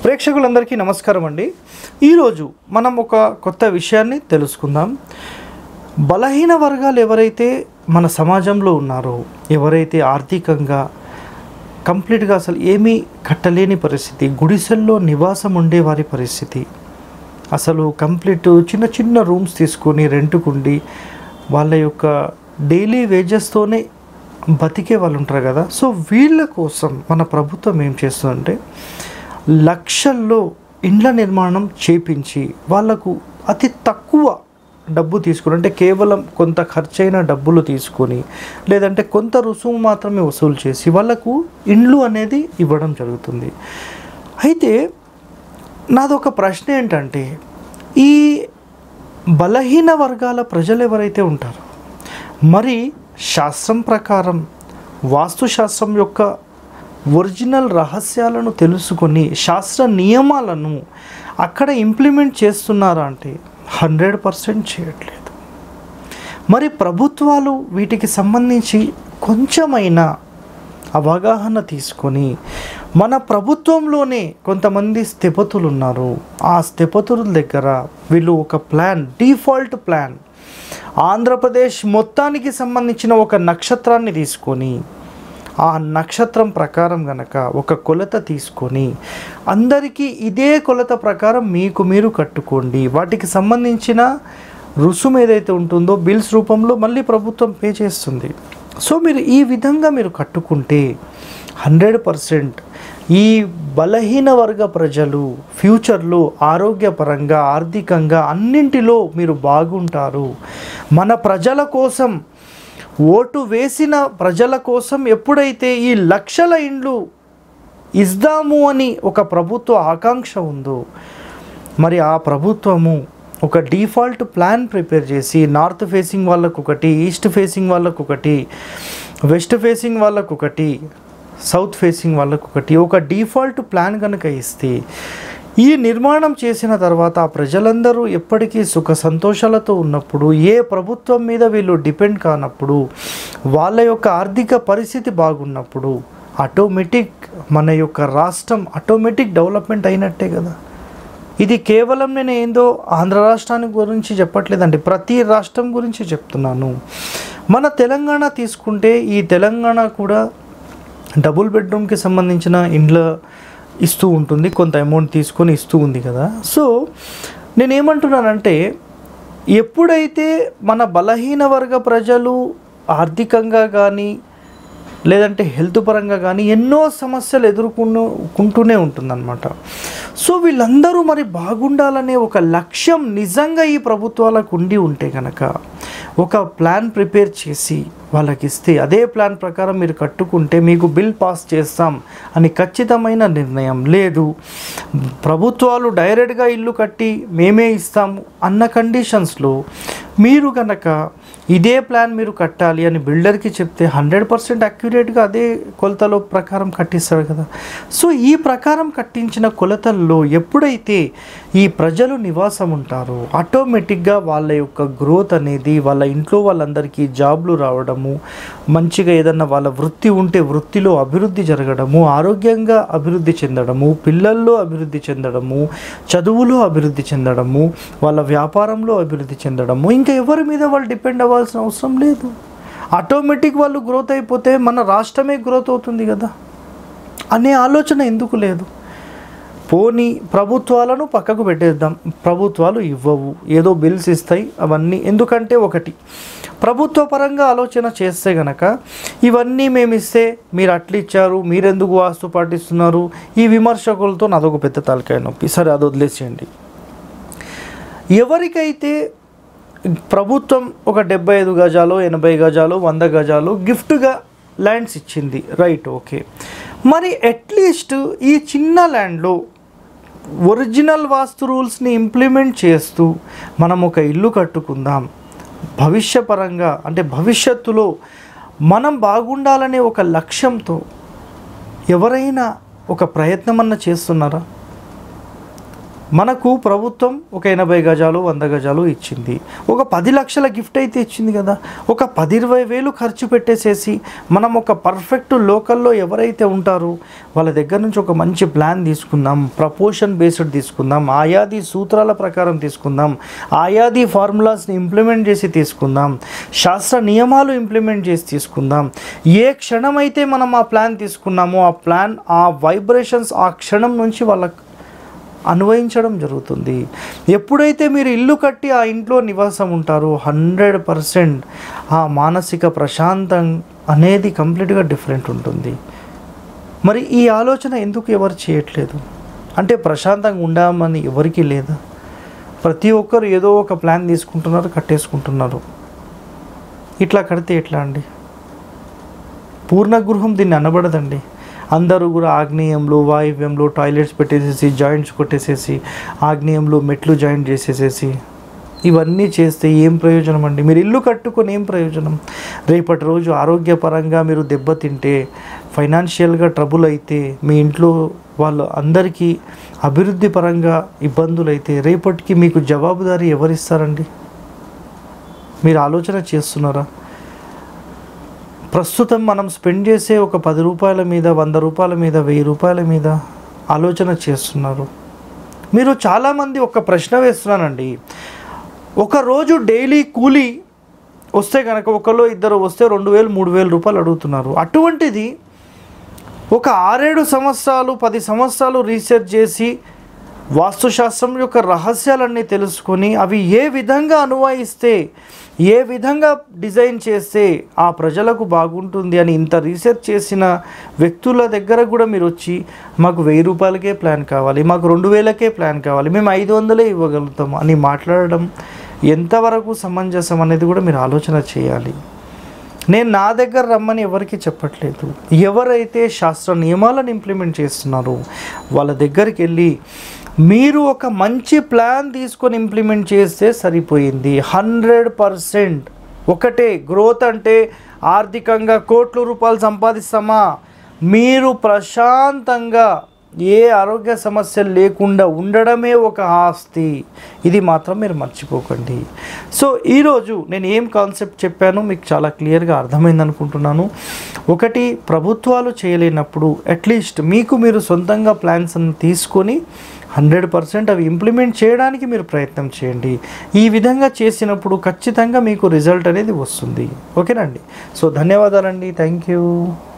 ప్రేక్షకులందరికీ నమస్కారం అండి. ఈరోజు మనం ఒక కొత్త విషయాన్ని తెలుసుకుందాం. బలహీన వర్గాలు ఎవరైతే మన సమాజంలో ఉన్నారో, ఎవరైతే ఆర్థికంగా కంప్లీట్గా అసలు ఏమీ కట్టలేని పరిస్థితి, గుడిసెల్లో నివాసం ఉండే వారి పరిస్థితి, అసలు కంప్లీట్ చిన్న చిన్న రూమ్స్ తీసుకొని రెంట్కుండి వాళ్ళ యొక్క డైలీ వేజెస్తోనే బతికే వాళ్ళు ఉంటారు కదా. సో వీళ్ళ కోసం మన ప్రభుత్వం ఏం చేస్తుందంటే లక్షల్లో ఇండ్ల నిర్మాణం చేపించి వాళ్ళకు అతి తక్కువ డబ్బు తీసుకుని, అంటే కేవలం కొంత ఖర్చైన డబ్బులు తీసుకొని లేదంటే కొంత రుసుము మాత్రమే వసూలు చేసి వాళ్ళకు ఇండ్లు అనేది ఇవ్వడం జరుగుతుంది. అయితే నాదొక ప్రశ్న ఏంటంటే, ఈ బలహీన వర్గాల ప్రజలు ఎవరైతే ఉంటారో మరి శాస్త్రం ప్రకారం వాస్తుశాస్త్రం యొక్క ఒరిజినల్ రహస్యాలను తెలుసుకొని శాస్త్ర నియమాలను అక్కడ ఇంప్లిమెంట్ చేస్తున్నారా అంటే 100% చేయట్లేదు. మరి ప్రభుత్వాలు వీటికి సంబంధించి కొంచెమైనా అవగాహన తీసుకొని, మన ప్రభుత్వంలోనే కొంతమంది స్థపతులు ఉన్నారు, ఆ స్థపతుల దగ్గర వీళ్ళు ఒక ప్లాన్, డిఫాల్ట్ ప్లాన్, ఆంధ్రప్రదేశ్ మొత్తానికి సంబంధించిన ఒక నక్షత్రాన్ని తీసుకొని ఆ నక్షత్రం ప్రకారం గనక ఒక కొలత తీసుకొని అందరికీ ఇదే కొలత ప్రకారం మీకు మీరు కట్టుకోండి, వాటికి సంబంధించిన రుసుము ఏదైతే ఉంటుందో బిల్స్ రూపంలో మళ్ళీ ప్రభుత్వం పే చేస్తుంది. సో మీరు ఈ విధంగా మీరు కట్టుకుంటే 100% ఈ బలహీన వర్గ ప్రజలు ఫ్యూచర్లో ఆరోగ్యపరంగా ఆర్థికంగా అన్నింటిలో మీరు బాగుంటారు. మన ప్రజల కోసం, ఓటు వేసిన ప్రజల కోసం ఎప్పుడైతే ఈ లక్షల ఇండ్లు ఇద్దాము అని ఒక ప్రభుత్వ ఆకాంక్ష ఉందో, మరి ఆ ప్రభుత్వము ఒక డిఫాల్ట్ ప్లాన్ ప్రిపేర్ చేసి నార్త్ ఫేసింగ్ వాళ్ళకు ఒకటి, ఈస్ట్ ఫేసింగ్ వాళ్ళకు ఒకటి, వెస్ట్ ఫేసింగ్ వాళ్ళకు ఒకటి, సౌత్ ఫేసింగ్ వాళ్ళకు ఒకటి, ఒక డిఫాల్ట్ ప్లాన్ కనుక ఇస్తే ఈ నిర్మాణం చేసిన తర్వాత ఆ ప్రజలందరూ ఎప్పటికీ సుఖ సంతోషాలతో ఉన్నప్పుడు, ఏ ప్రభుత్వం మీద వీళ్ళు డిపెండ్ కానప్పుడు, వాళ్ళ యొక్క ఆర్థిక పరిస్థితి బాగున్నప్పుడు ఆటోమేటిక్ మన యొక్క రాష్ట్రం ఆటోమేటిక్ డెవలప్మెంట్ అయినట్టే కదా. ఇది కేవలం నేను ఏందో ఆంధ్ర రాష్ట్రానికి గురించి చెప్పట్లేదండి, ప్రతి రాష్ట్రం గురించి చెప్తున్నాను. మన తెలంగాణ తీసుకుంటే ఈ తెలంగాణ కూడా డబుల్ బెడ్రూమ్కి సంబంధించిన ఇండ్ల ఇస్తూ ఉంటుంది, కొంత అమౌంట్ తీసుకొని ఇస్తూ ఉంది కదా. సో నేనేమంటున్నానంటే, ఎప్పుడైతే మన బలహీన వర్గ ప్రజలు ఆర్థికంగా కానీ లేదంటే హెల్త్ పరంగా కానీ ఎన్నో సమస్యలు ఎదుర్కొంటూనే ఉంటుందన్నమాట. సో వీళ్ళందరూ మరి బాగుండాలనే ఒక లక్ష్యం నిజంగా ఈ ప్రభుత్వాలకు ఉండి ఉంటే కనుక ఒక ప్లాన్ ప్రిపేర్ చేసి వాళ్ళకి ఇస్తే, అదే ప్లాన్ ప్రకారం మీరు కట్టుకుంటే మీకు బిల్ పాస్ చేస్తాం అని ఖచ్చితమైన నిర్ణయం లేదు, ప్రభుత్వాలు డైరెక్ట్గా ఇల్లు కట్టి మేమే ఇస్తాము అన్న కండిషన్స్లో మీరు కనుక ఇదే ప్లాన్ మీరు కట్టాలి అని బిల్డర్కి చెప్తే 100% అక్యురేట్గా అదే కొలతలో ప్రకారం కట్టిస్తాడు కదా. సో ఈ ప్రకారం కట్టించిన కొలతల్లో ఎప్పుడైతే ఈ ప్రజలు నివాసం ఉంటారో ఆటోమేటిక్గా వాళ్ళ యొక్క గ్రోత్ అనేది, వాళ్ళ ఇంట్లో వాళ్ళందరికీ జాబ్లు రావడము, మంచిగా ఏదన్నా వాళ్ళ వృత్తి ఉంటే వృత్తిలో అభివృద్ధి జరగడము, ఆరోగ్యంగా అభివృద్ధి చెందడము, పిల్లల్లో అభివృద్ధి చెందడము, చదువులో అభివృద్ధి చెందడము, వాళ్ళ వ్యాపారంలో అభివృద్ధి చెందడము, ఇంకా ఎవరి మీద వాళ్ళు డిపెండ్ అవ్వాల్సిన అవసరం లేదు. ఆటోమేటిక్ వాళ్ళు గ్రోత్ అయిపోతే మన రాష్ట్రమే గ్రోత్ అవుతుంది కదా అనే ఆలోచన ఎందుకు లేదు? పోనీ ప్రభుత్వాలను పక్కకు పెట్టేద్దాం, ప్రభుత్వాలు ఇవ్వవు, ఏదో బిల్స్ ఇస్తాయి అవన్నీ. ఎందుకంటే ఒకటి, ప్రభుత్వ పరంగా ఆలోచన చేస్తే గనక ఇవన్నీ మేము ఇస్తే మీరు అట్లా ఇచ్చారు, మీరెందుకు వాస్తు పాటిస్తున్నారు, ఈ విమర్శకులతో నాదొక పెద్ద తలకాయ నొప్పి. సరే అది వదిలేసేయండి. ఎవరికైతే ప్రభుత్వం ఒక 75 గజాలు 80 గజాలు 100 గజాలు గిఫ్ట్గా ల్యాండ్స్ ఇచ్చింది, రైట్, ఓకే. మరి అట్లీస్ట్ ఈ చిన్న ల్యాండ్లో ఒరిజినల్ వాస్తు రూల్స్ని ఇంప్లిమెంట్ చేస్తూ మనం ఒక ఇల్లు కట్టుకుందాం, భవిష్యపరంగా అంటే భవిష్యత్తులో మనం బాగుండాలనే ఒక లక్ష్యంతో ఎవరైనా ఒక ప్రయత్నం అన్న చేస్తున్నారా? మనకు ప్రభుత్వం ఒక 80 గజాలు 100 గజాలు ఇచ్చింది, ఒక 10 లక్షల గిఫ్ట్ అయితే ఇచ్చింది కదా. ఒక 10-20 వేలు ఖర్చు పెట్టేసేసి మనం ఒక పర్ఫెక్ట్ లోకల్లో ఎవరైతే ఉంటారో వాళ్ళ దగ్గర నుంచి ఒక మంచి ప్లాన్ తీసుకుందాం, ప్రపోర్షన్ బేస్డ్ తీసుకుందాం, ఆయాది సూత్రాల ప్రకారం తీసుకుందాం, ఆయాది ఫార్ములాస్ని ఇంప్లిమెంట్ చేసి తీసుకుందాం, శాస్త్ర నియమాలు ఇంప్లిమెంట్ చేసి తీసుకుందాం. ఏ క్షణమైతే మనం ఆ ప్లాన్ తీసుకున్నామో ఆ ప్లాన్, ఆ వైబ్రేషన్స్ ఆ క్షణం నుంచి వాళ్ళకు అన్వయించడం జరుగుతుంది. ఎప్పుడైతే మీరు ఇల్లు కట్టి ఆ ఇంట్లో నివాసం ఉంటారో 100% ఆ మానసిక ప్రశాంతం అనేది కంప్లీట్గా డిఫరెంట్ ఉంటుంది. మరి ఈ ఆలోచన ఎందుకు ఎవరు చేయట్లేదు? అంటే ప్రశాంతంగా ఉండామని ఎవరికీ లేదా? ప్రతి ఒక్కరు ఏదో ఒక ప్లాన్ తీసుకుంటున్నారు, కట్టేసుకుంటున్నారు. ఇట్లా కడితే ఎట్లా అండి? పూర్ణ గృహం దీన్ని అనబడదండి. అందరూ కూడా ఆగ్నేయంలో వాయువ్యంలో టాయిలెట్స్ పెట్టేసేసి జాయింట్స్ కొట్టేసేసి ఆగ్నేయంలో మెట్లు జాయింట్ చేసేసేసి ఇవన్నీ చేస్తే ఏం ప్రయోజనం అండి? మీరు ఇల్లు కట్టుకొని ఏం ప్రయోజనం? రేపటి రోజు ఆరోగ్యపరంగా మీరు దెబ్బతింటే, ఫైనాన్షియల్గా ట్రబుల్ అయితే, మీ ఇంట్లో వాళ్ళు అందరికీ అభివృద్ధి పరంగా ఇబ్బందులు అయితే రేపటికి మీకు జవాబుదారీ ఎవరిస్తారండి? మీరు ఆలోచన చేస్తున్నారా? ప్రస్తుతం మనం స్పెండ్ చేసే ఒక 10 రూపాయల మీద, 100 రూపాయల మీద, 1000 రూపాయల మీద ఆలోచన చేస్తున్నారు. మీరు చాలామంది ఒక ప్రశ్న వేస్తున్నానండి. ఒకరోజు డైలీ కూలీ వస్తే కనుక ఒకళ్ళు ఇద్దరు వస్తే 2000, 3000 రూపాయలు అడుగుతున్నారు. అటువంటిది ఒక 6-7 సంవత్సరాలు 10 సంవత్సరాలు రీసెర్చ్ చేసి వాస్తుశాస్త్రం యొక్క రహస్యాలన్నీ తెలుసుకొని అవి ఏ విధంగా అన్వయిస్తే, ఏ విధంగా డిజైన్ చేస్తే ఆ ప్రజలకు బాగుంటుంది అని ఇంత రీసెర్చ్ చేసిన వ్యక్తుల దగ్గర కూడా మీరు వచ్చి మాకు 1000 రూపాయలకే ప్లాన్ కావాలి, మాకు 2000కే ప్లాన్ కావాలి, మేము 500 ఇవ్వగలుగుతాం అని మాట్లాడడం ఎంతవరకు సమంజసం అనేది కూడా మీరు ఆలోచన చేయాలి. నేను నా దగ్గర రమ్మని ఎవరికి చెప్పట్లేదు. ఎవరైతే శాస్త్ర నియమాలను ఇంప్లిమెంట్ చేస్తున్నారో వాళ్ళ దగ్గరికి వెళ్ళి మీరు ఒక మంచి ప్లాన్ తీసుకొని ఇంప్లిమెంట్ చేస్తే సరిపోయింది. 100%. ఒకటే, గ్రోత్ అంటే ఆర్థికంగా కోట్ల రూపాయలు సంపాదిస్తామా? మీరు ప్రశాంతంగా ఏ ఆరోగ్య సమస్యలు లేకుండా ఉండడమే ఒక ఆస్తి. ఇది మాత్రం మీరు మర్చిపోకండి. సో ఈరోజు నేను ఏం కాన్సెప్ట్ చెప్పానో మీకు చాలా క్లియర్గా అర్థమైంది అనుకుంటున్నాను. ఒకటి, ప్రభుత్వాలు చేయలేనప్పుడు అట్లీస్ట్ మీకు మీరు సొంతంగా ప్లాన్స్ తీసుకొని 100% అవి ఇంప్లిమెంట్ చేయడానికి మీరు ప్రయత్నం చేయండి. ఈ విధంగా చేసినప్పుడు ఖచ్చితంగా మీకు రిజల్ట్ అనేది వస్తుంది. ఓకేనండి. సో ధన్యవాదాలండి. Thank you.